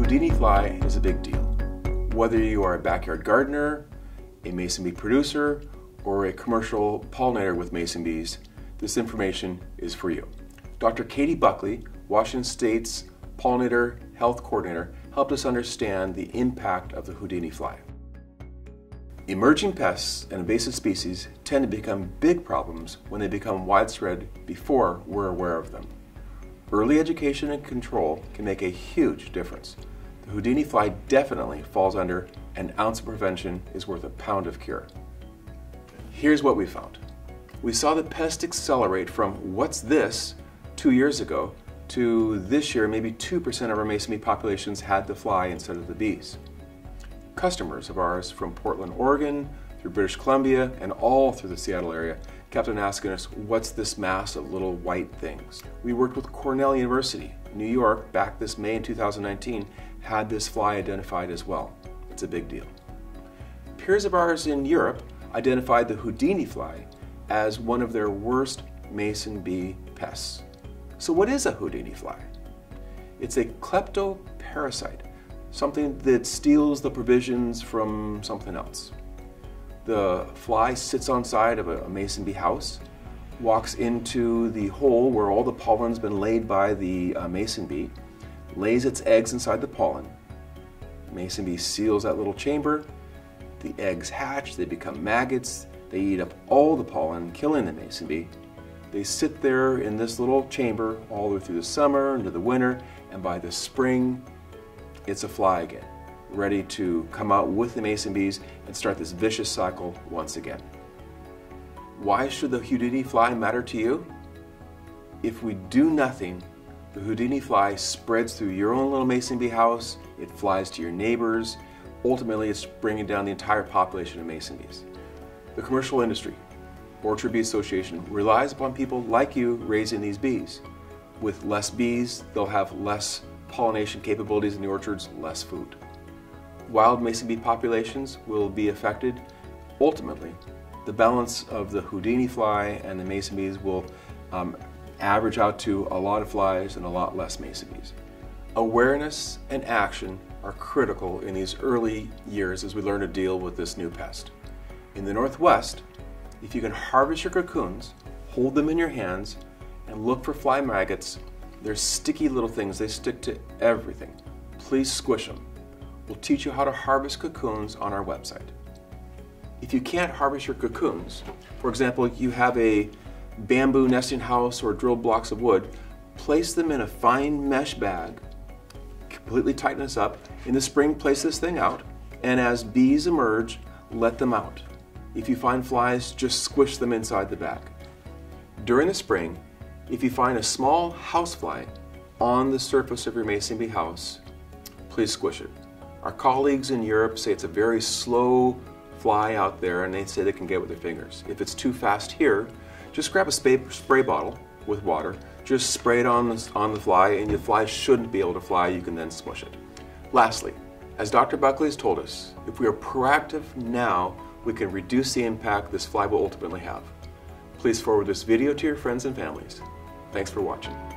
Houdini fly is a big deal. Whether you are a backyard gardener, a mason bee producer, or a commercial pollinator with mason bees, this information is for you. Dr. Katie Buckley, Washington State's Pollinator Health Coordinator, helped us understand the impact of the Houdini fly. Emerging pests and invasive species tend to become big problems when they become widespread before we're aware of them. Early education and control can make a huge difference. The Houdini fly definitely falls under an ounce of prevention is worth a pound of cure. Here's what we found. We saw the pest accelerate from what's this 2 years ago to this year maybe 2% of our mason bee populations had the fly instead of the bees. Customers of ours from Portland, Oregon, through British Columbia, and all through the Seattle area kept on asking us, what's this mass of little white things? We worked with Cornell University, New York, back this May in 2019, had this fly identified as well. It's a big deal. Peers of ours in Europe identified the Houdini fly as one of their worst mason bee pests. So what is a Houdini fly? It's a kleptoparasite, something that steals the provisions from something else. The fly sits on side of a mason bee house, walks into the hole where all the pollen's been laid by the mason bee, lays its eggs inside the pollen. Mason bee seals that little chamber, the eggs hatch, they become maggots, they eat up all the pollen, killing the mason bee. They sit there in this little chamber all the way through the summer, into the winter, and by the spring, it's a fly again, ready to come out with the mason bees and start this vicious cycle once again. Why should the Houdini fly matter to you? If we do nothing, the Houdini fly spreads through your own little mason bee house, it flies to your neighbors, ultimately it's bringing down the entire population of mason bees. The commercial industry, Orchard Bee Association, relies upon people like you raising these bees. With less bees, they'll have less pollination capabilities in the orchards, less food. Wild mason bee populations will be affected. Ultimately, the balance of the Houdini fly and the mason bees will average out to a lot of flies and a lot less mason bees. Awareness and action are critical in these early years as we learn to deal with this new pest. In the Northwest, if you can harvest your cocoons, hold them in your hands, and look for fly maggots, they're sticky little things, they stick to everything. Please squish them. We'll teach you how to harvest cocoons on our website. If you can't harvest your cocoons, for example, you have a bamboo nesting house or drilled blocks of wood, place them in a fine mesh bag, completely tighten this up. In the spring, place this thing out, and as bees emerge, let them out. If you find flies, just squish them inside the bag. During the spring, if you find a small housefly on the surface of your mason bee house, please squish it. Our colleagues in Europe say it's a very slow fly out there and they say they can get it with their fingers. If it's too fast here, just grab a spray bottle with water, just spray it on the fly and the fly shouldn't be able to fly, you can then smush it. Lastly, as Dr. Buckley has told us, if we are proactive now, we can reduce the impact this fly will ultimately have. Please forward this video to your friends and families. Thanks for watching.